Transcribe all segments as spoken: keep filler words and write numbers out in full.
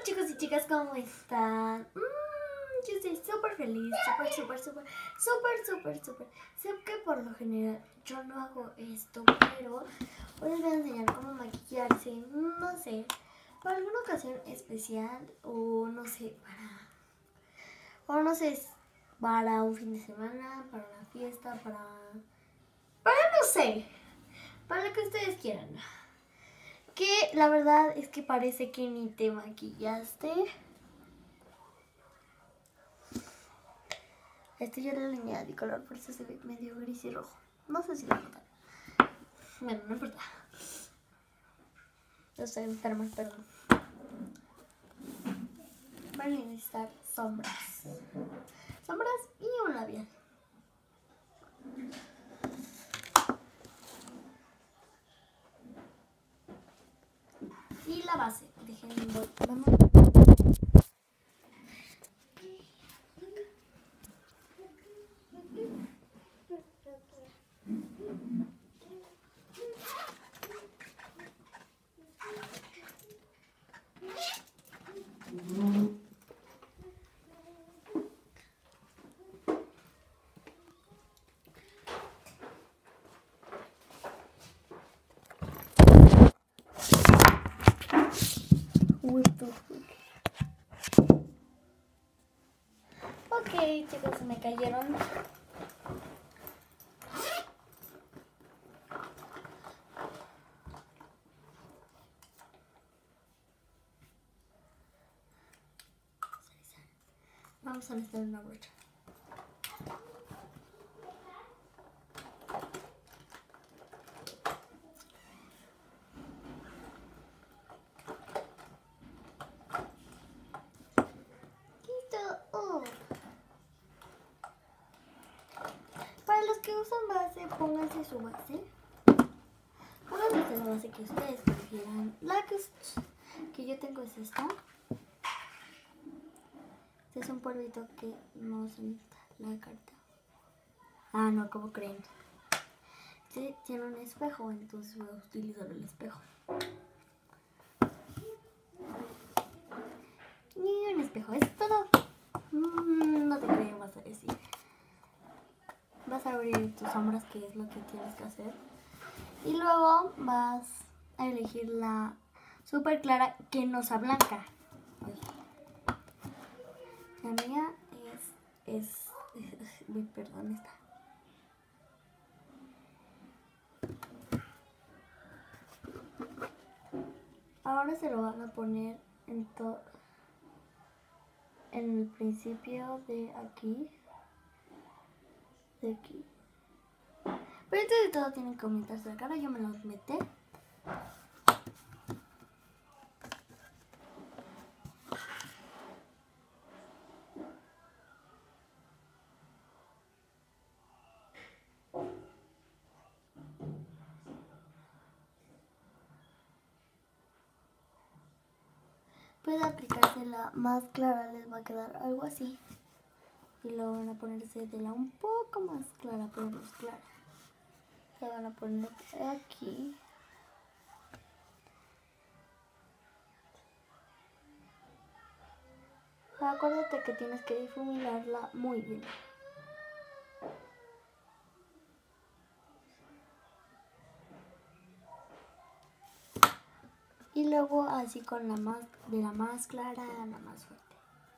chicos y chicas, ¿cómo están? Mm, yo estoy súper feliz, súper, súper, súper, súper, súper, súper. Sé que por lo general yo no hago esto, pero hoy les voy a enseñar cómo maquillarse, no sé, para alguna ocasión especial o no sé, para, o no sé, para un fin de semana, para una fiesta, para, para no sé, para lo que ustedes quieran. Que la verdad es que parece que ni te maquillaste. Este yo le añadí color, por eso se ve medio gris y rojo. No sé si lo notan. Bueno, no importa. Yo estoy enferma, perdón. Van a necesitar sombras. Sombras y un labial. Y la base. Déjenme voy. Vamos. Ok, chicos, se me cayeron. Vamos a necesitar una brocha. Oh. Para los que usan base, pónganse su base. Pónganse la base que ustedes prefieran. La que, que yo tengo es esta. Este es un polvito que no se necesita la carta. Ah, no, ¿cómo creen? Este tiene un espejo, entonces voy a utilizar el espejo. Y un espejo, es todo. Mm, no te creo, vas a decir. Vas a abrir tus sombras, que es lo que tienes que hacer. Y luego vas a elegir la súper clara que no sea blanca. Ay. La mía es, es, es perdón, esta. Ahora se lo van a poner en todo, en el principio de aquí, de aquí. Pero antes de todo tienen que aumentarse la cara, yo me los metí. Puede aplicarse la más clara, les va a quedar algo así. Y luego van a ponerse de la un poco más clara, pero más clara. Se van a poner aquí. Acuérdate que tienes que difuminarla muy bien. Y luego así con la más, de la más clara a la más fuerte.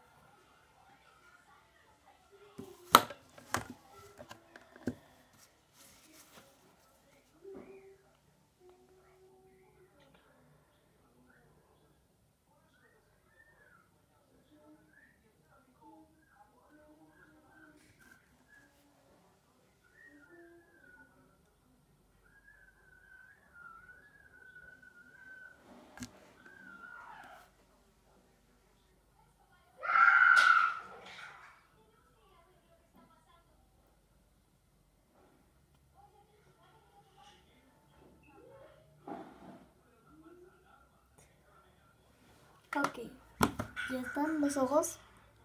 Ok, ya están los ojos.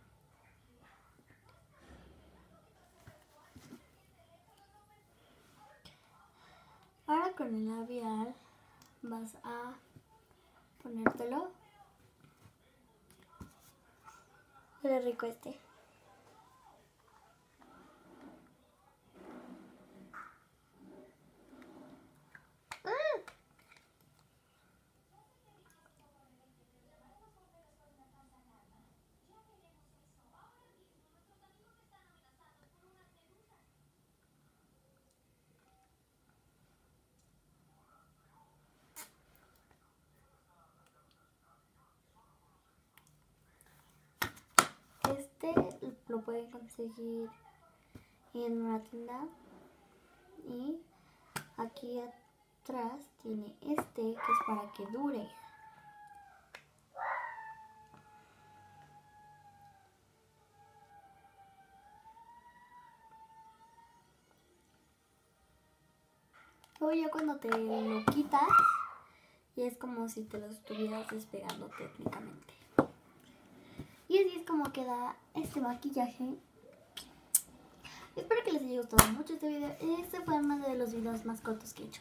Ahora con el labial vas a ponértelo Huele rico este. Este lo pueden conseguir en una tienda. Y aquí atrás tiene este que es para que dure. Luego ya cuando te lo quitas, y es como si te lo estuvieras despegando técnicamente. Y así es como queda este maquillaje. Espero que les haya gustado mucho este video. Este fue uno de los videos más cortos que he hecho.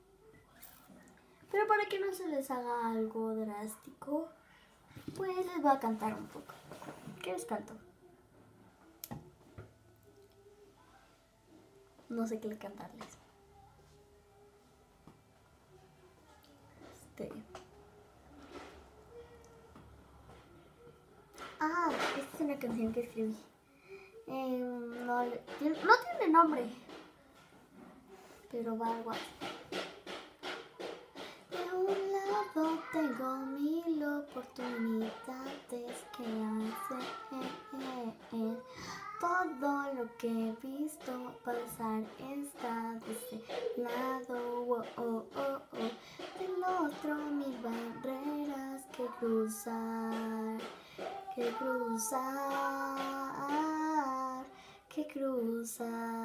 Pero para que no se les haga algo drástico, pues les voy a cantar un poco. ¿Qué les canto? No sé qué le cantarles. Este... Ah, esta es una canción que escribí. Eh, no, no tiene nombre, pero va algo así. De un lado tengo mil oportunidades que hacer. Todo lo que he visto pasar está de este lado. Oh, oh, oh, oh. Del otro mil barreras que cruzar. Que cruzar, que cruzar.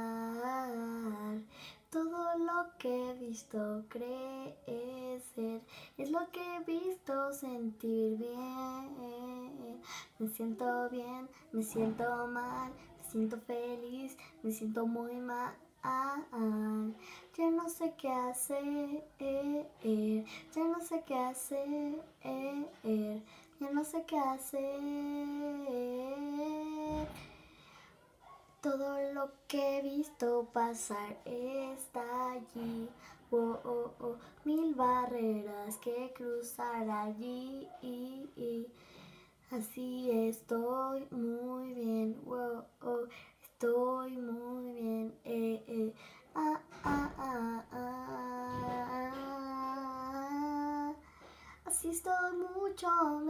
Todo lo que he visto crecer es lo que he visto sentir bien. Me siento bien, me siento mal, me siento feliz, me siento muy mal. Ya no sé qué hacer, ya no sé qué hacer. Ya no sé qué hacer. Todo lo que he visto pasar está allí. Oh, oh, oh. Mil barreras que cruzar allí. Así estoy muy bien. Oh, oh. Estoy muy bien. Eh, eh. Ah, ah, ah, ah. Así estoy mucho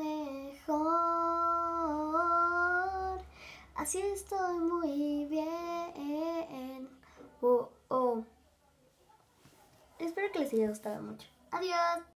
mejor. Así estoy muy bien. Oh, oh. Espero que les haya gustado mucho. Adiós.